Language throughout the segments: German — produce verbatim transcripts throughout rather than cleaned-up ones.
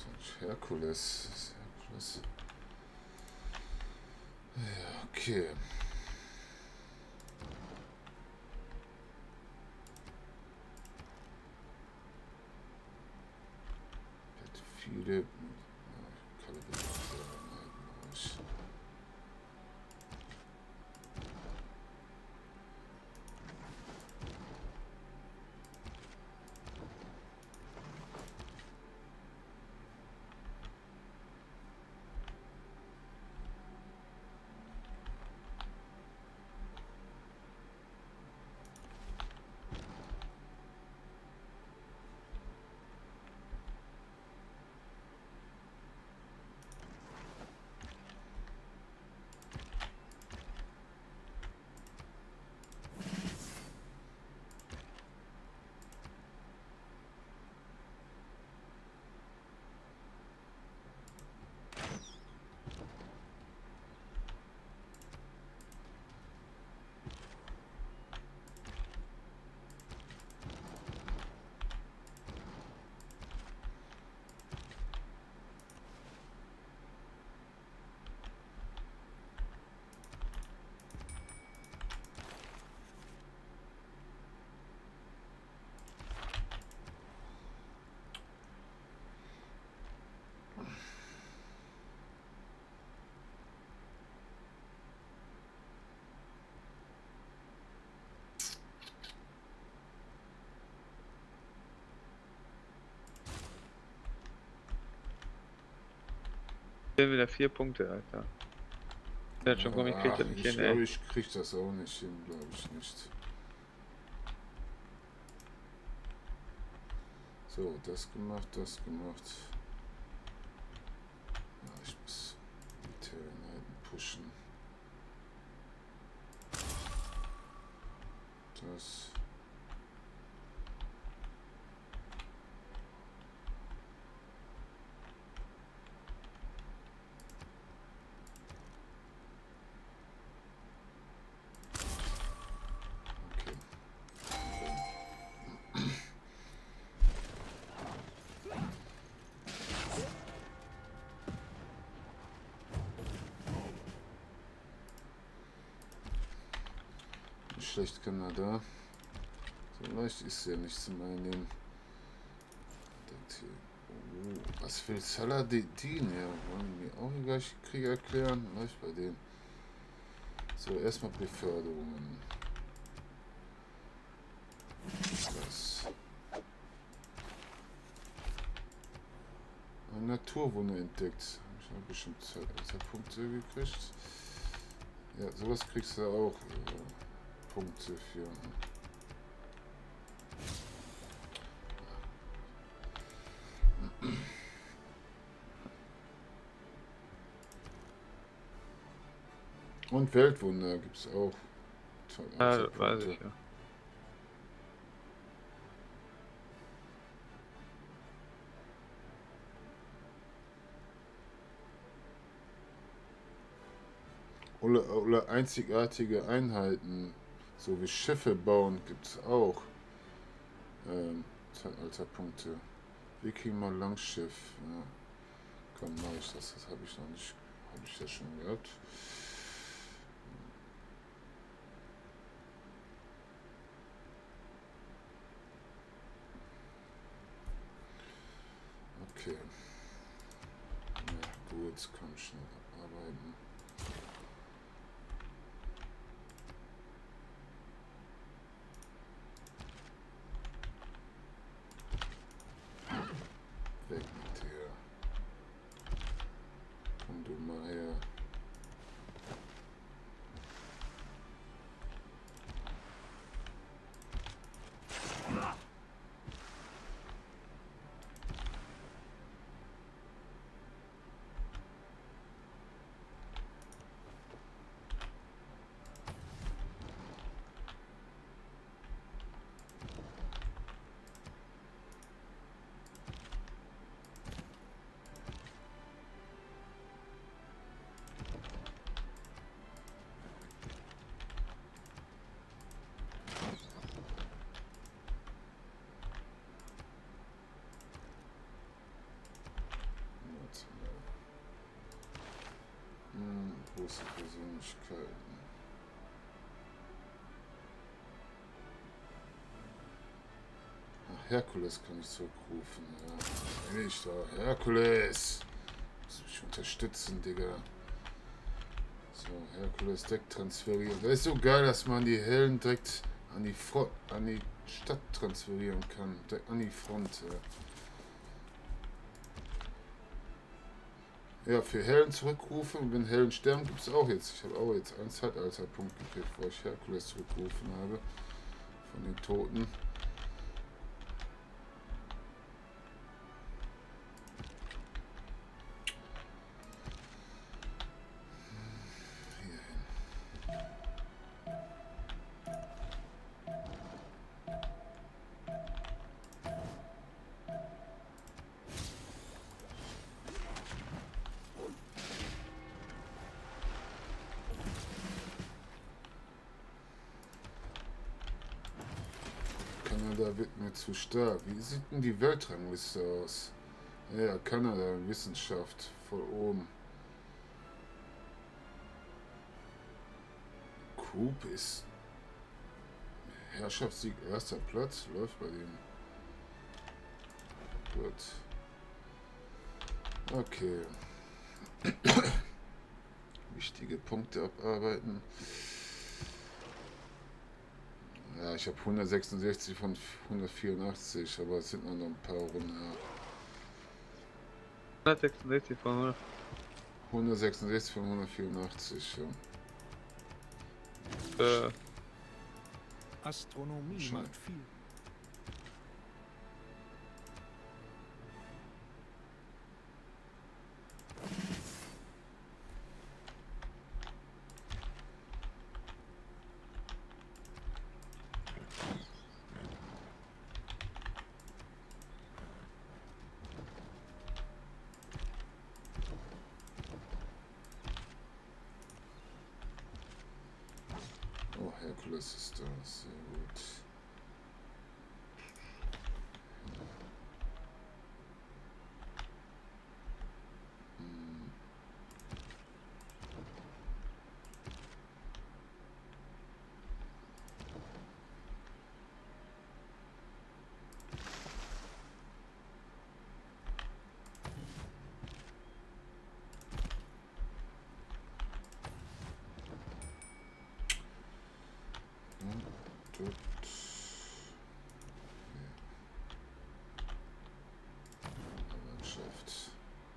Herkules. Herkules. Ja, okay. Hat viele. Wieder vier Punkte, Alter. Der hat schon Gummi, kriegt er nicht ich hin, glaube, ey. ich krieg das auch nicht hin, glaube ich nicht. So, das gemacht, das gemacht. Ja, ich muss die Terraniten pushen. Das. Schlecht Kanada. So leicht ist ja nicht zum Einnehmen. Oh, was will Saladin? Ja, wollen wir auch gleich Krieg erklären? Leicht bei denen. So, erstmal Beförderungen. Das. Eine Naturwunde entdeckt. Habe ich noch bestimmt zwei Punkte gekriegt. Ja, sowas kriegst du auch. Äh, Punkte für. Und Weltwunder gibt es auch. Ja, das weiß ich, ja. Oder, oder einzigartige Einheiten, so wie Schiffe bauen, gibt es auch. Ähm, Zeitalterpunkte. Wikinger Langschiff. Ja. Komm, mach ich das. Das habe ich noch nicht. Habe ich das schon gehabt. Okay. Ja, gut, komm schnell abarbeiten. Weg mit dir. Komm du mal her. große Persönlichkeiten. Ach, Herkules kann ich zurückrufen. Ja, bin ich da. Herkules! Muss mich unterstützen, Digga. So, Herkules Deck transferieren. Das ist so geil, dass man die Helden direkt an die, Front, an die Stadt transferieren kann. Direkt an die Front. Ja, ja für Helden zurückrufen. Und wenn Helden sterben, gibt es auch jetzt. Ich habe auch jetzt einen Zeitalterpunkt gekriegt, wo ich Herkules zurückgerufen habe. Von den Toten. Kanada wird mir zu stark. Wie sieht denn die Weltrangliste aus? Ja, Kanada, Wissenschaft, voll oben. Coop ist Herrschaftssieg, erster Platz, läuft bei dem. Gut. Okay. Wichtige Punkte abarbeiten. Ja, ich habe hundertsechsundsechzig von hundertvierundachtzig, aber es sind noch ein paar Runden. Ja. hundertsechsundsechzig von hundert. hundertsechsundsechzig von hundertvierundachtzig. Ja. Äh, Astronomie Schein. macht viel. Oh, Herkules ist da, sehr gut. Hm. Dort. Landschaft.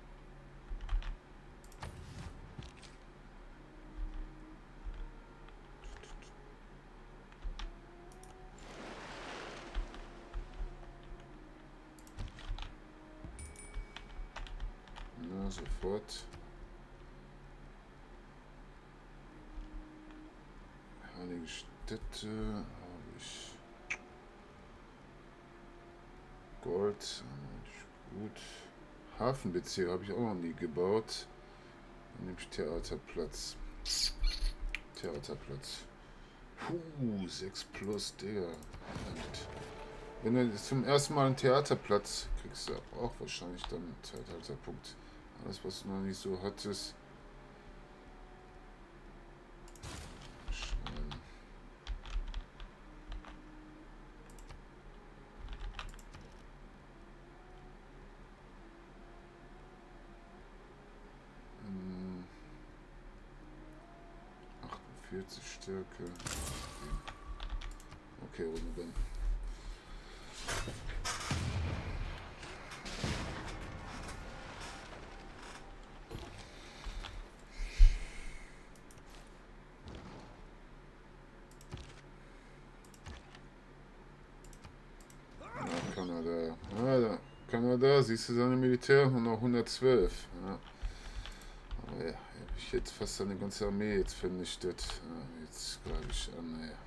Na, sofort. Heilige Städte habe ich. Gold, gut. Hafenbezirk habe ich auch noch nie gebaut. Dann nehme ich Theaterplatz. Theaterplatz. Puh, sechs plus, Digga. Und wenn du zum ersten Mal einen Theaterplatz kriegst, du auch wahrscheinlich dann einen Zeitalterpunkt. Alles, was du noch nicht so hattest. Schein. Hm. achtundvierzig Stärke. Okay, Runde dann. Ja, Kanada. Ah, da. Kanada, siehst du seine Militär? Und noch hundertzwölf. Ja. Aber ja, habe ich jetzt fast seine ganze Armee jetzt vernichtet. Ja, jetzt greife ich an, ey.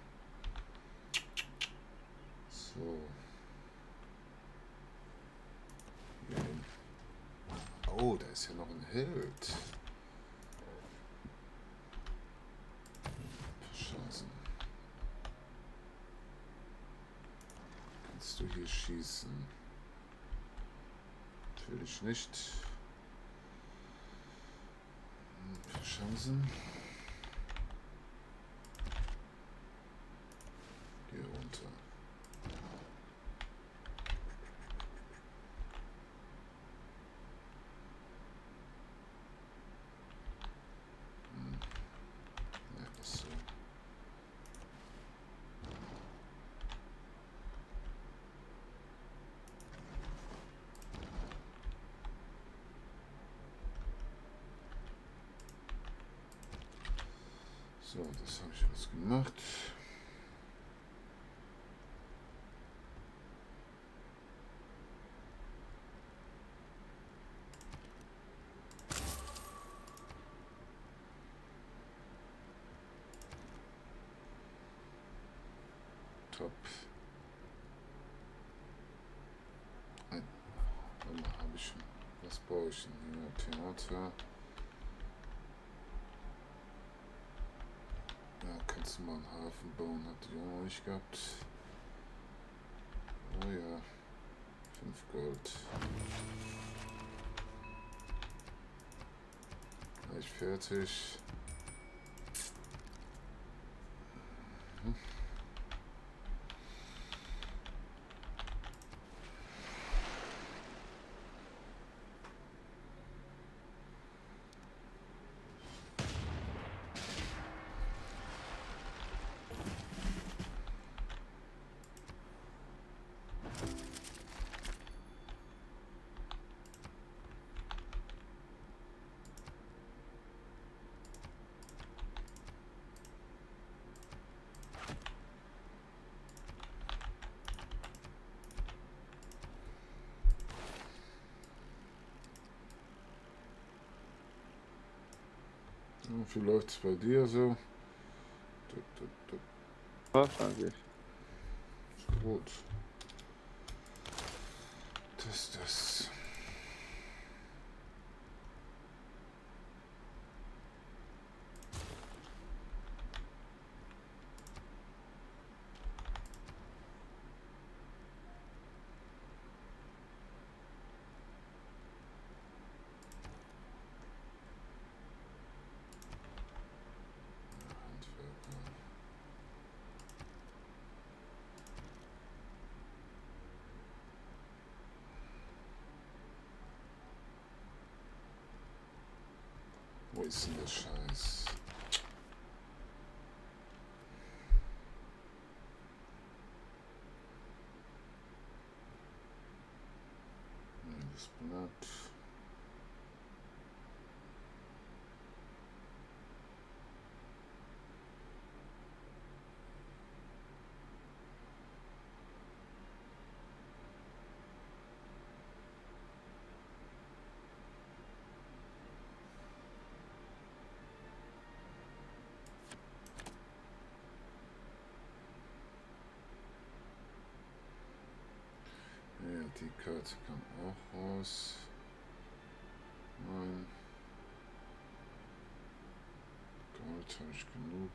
So. Hier hin. Oh, da ist ja noch ein Held. Verscheißen. Kannst du hier schießen? Natürlich nicht. Verschanzen. So, das habe ich alles gemacht. Top. Ein, habe ich schon. Was baue ich denn hier? Theater. Ja, kannst du mal einen Hafen bauen? Hat die auch noch nicht gehabt. Oh ja. fünf Gold. Gleich fertig. Hm. Wie läuft es bei dir so? Was eigentlich? Ist gut. Das, das. Wo ist denn der Scheiß? Das Blatt. Ja, die Karte kam auch raus. Nein. Gold habe ich genug.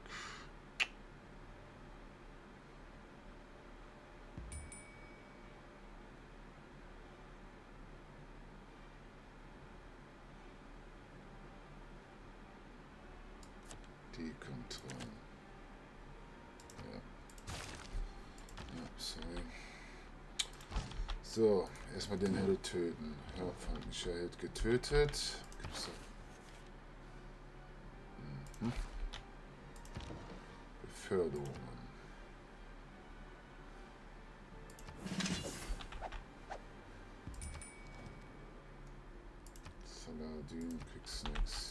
Die kommt rein. Ja. Ja, sorry. So, erstmal den Held töten. Ja, feindlicher Held getötet. Gibt's da? Mhm. Beförderungen. Saladin, kriegst nix.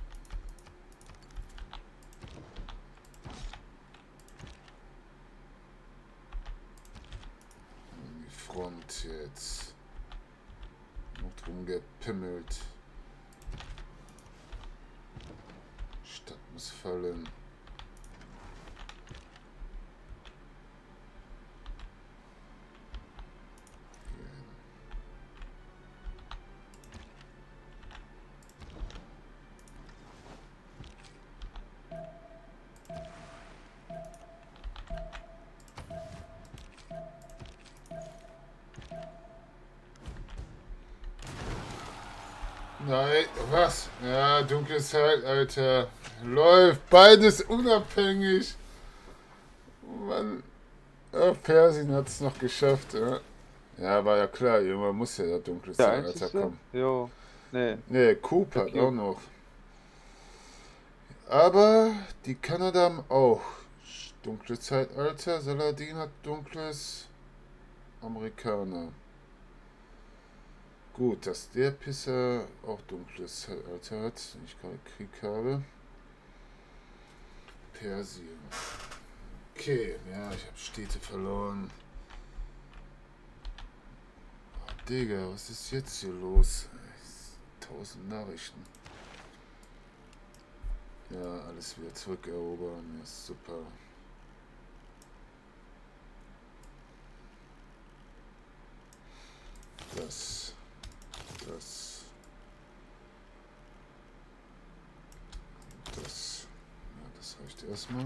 Die Front jetzt. Noch drum gepimmelt. Stadt muss fallen. Nein, was? Ja, dunkle Zeit, Alter. Läuft beides unabhängig. Mann. Ja, Persien hat es noch geschafft, ja. Ja, war ja klar, irgendwann muss ja der dunkle Der Zeitalter einzigste? kommen. Jo. Nee. Ne, Coop hat Okay. auch noch. Aber die Kanada haben auch dunkle Zeitalter. Saladin hat dunkles. Amerikaner. Gut, dass der Pisser auch dunkles Zeitalter hat, wenn ich gerade Krieg habe. Persien. Okay, ja, ich habe Städte verloren. Oh, Digga, was ist jetzt hier los? Tausend Nachrichten. Ja, alles wieder zurückerobern. Ja, super. Das. Das. Das. Ja, das reicht erstmal.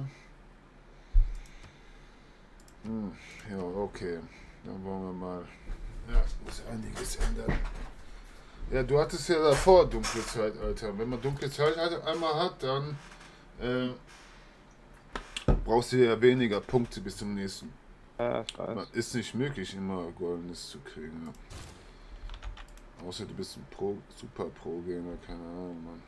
Hm, ja, okay. Dann wollen wir mal. Ja, muss einiges ändern. Ja, du hattest ja davor dunkle Zeitalter. Wenn man dunkle Zeitalter einmal hat, dann äh, brauchst du ja weniger Punkte bis zum nächsten. Ja, ich weiß. Man, ist nicht möglich, immer Goldenes zu kriegen. Ja. Außer du bist ein Pro, Super Pro-Gamer, keine Ahnung, Mann.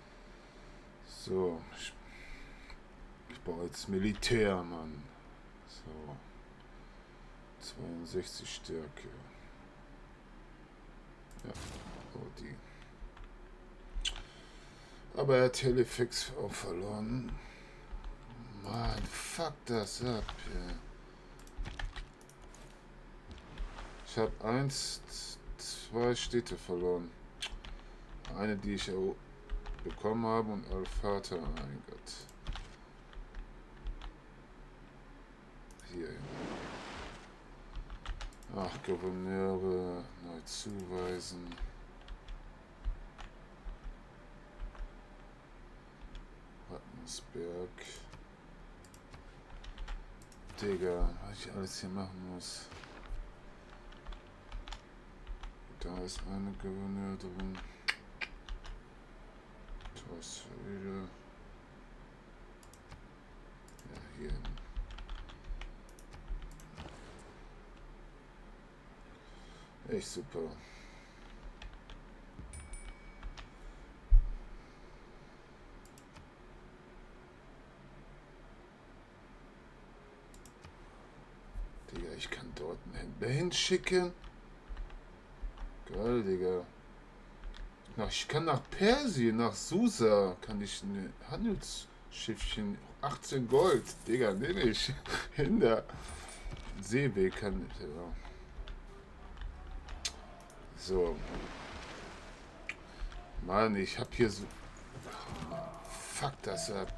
So, ich, ich brauche jetzt Militär, Mann. So. zweiundsechzig Stärke. Ja, oh, die. Aber er hat Telefix auch verloren. Mann, fuck das ab. Ja. Ich habe eins, zwei Städte verloren. Eine, die ich auch bekommen habe, und Alfata, mein Gott. Hier. Ach, Gouverneure neu zuweisen. Wattensberg. Digga, was ich alles hier machen muss. Da ist eine Gouverneur drin. Torswede. Ja, hier hin. Echt super. Digga, ich kann dort einen Händler hinschicken. Geil, Digga. Na, ich kann nach Persien, nach Susa, kann ich ein Handelsschiffchen, achtzehn Gold, Digga, nehme ich. Hinter Seeweg kann ich, ja. So. Mann, ich hab hier so... Fuck das ab.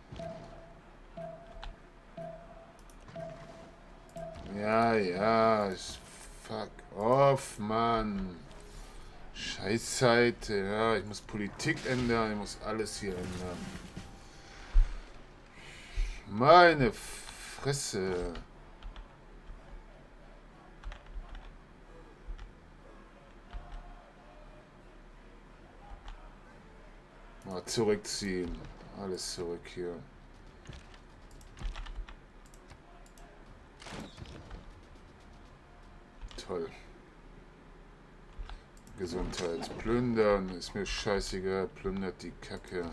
Ja, ja, ich, fuck off, Mann. Scheißzeit, ja, ich muss Politik ändern, ich muss alles hier ändern. Meine Fresse. Mal zurückziehen. Alles zurück hier. Toll. Gesundheit. Plündern. Ist mir scheißegal. Plündert die Kacke.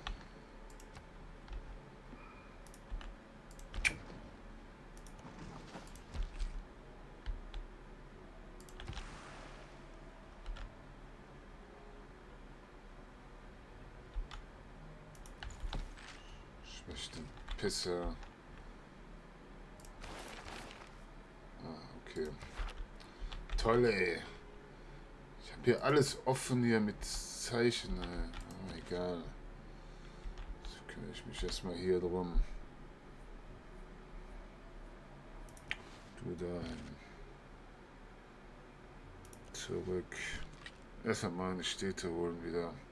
Schlechte Pisser. Ah, okay. Toll, ey. Ich habe hier alles offen hier mit Zeichen, ey. Oh, egal. So kümmere ich mich erstmal hier drum. Du dahin. Zurück. Erstmal meine Städte holen wieder.